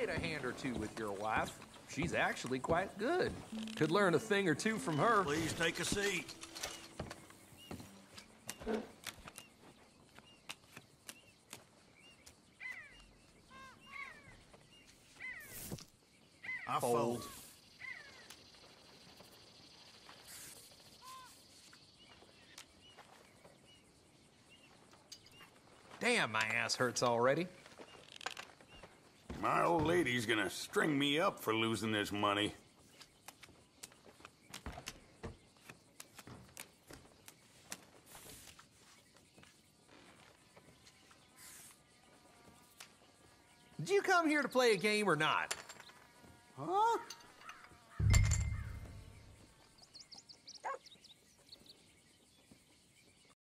trade a hand or two with your wife. She's actually quite good. Could learn a thing or two from her. Please take a seat. I fold. Damn, my ass hurts already. My old lady's gonna string me up for losing this money. Did you come here to play a game or not? Huh?